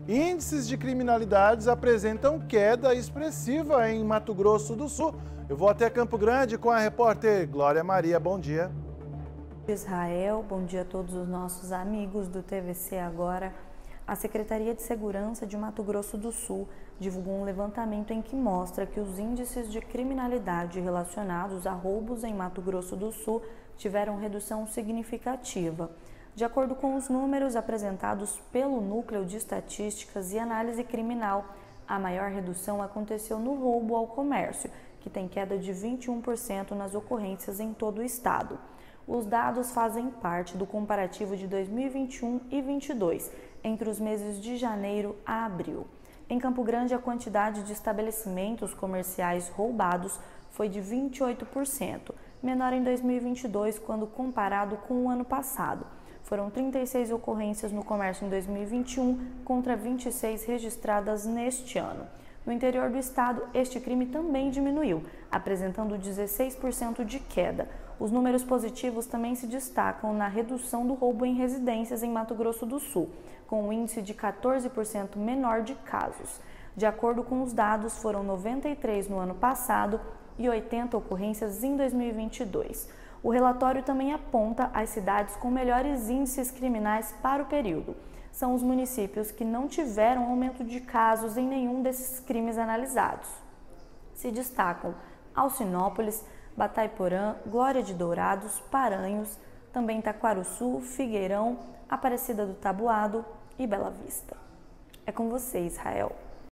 Índices de criminalidades apresentam queda expressiva em Mato Grosso do Sul. Eu vou até Campo Grande com a repórter Glória Maria. Bom dia. Israel, bom dia a todos os nossos amigos do TVC Agora. A Secretaria de Segurança de Mato Grosso do Sul divulgou um levantamento em que mostra que os índices de criminalidade relacionados a roubos em Mato Grosso do Sul tiveram redução significativa. De acordo com os números apresentados pelo Núcleo de Estatísticas e Análise Criminal, a maior redução aconteceu no roubo ao comércio, que tem queda de 21% nas ocorrências em todo o estado. Os dados fazem parte do comparativo de 2021 e 2022, entre os meses de janeiro a abril. Em Campo Grande, a quantidade de estabelecimentos comerciais roubados foi de 28%, menor em 2022 quando comparado com o ano passado. Foram 36 ocorrências no comércio em 2021 contra 26 registradas neste ano. No interior do estado, este crime também diminuiu, apresentando 16% de queda. Os números positivos também se destacam na redução do roubo em residências em Mato Grosso do Sul, com um índice de 14% menor de casos. De acordo com os dados, foram 93 no ano passado e 80 ocorrências em 2022. O relatório também aponta as cidades com melhores índices criminais para o período. São os municípios que não tiveram aumento de casos em nenhum desses crimes analisados. Se destacam Alcinópolis, Batayporã, Glória de Dourados, Paranhos, também Taquarussu, Figueirão, Aparecida do Taboado e Bela Vista. É com você, Israel.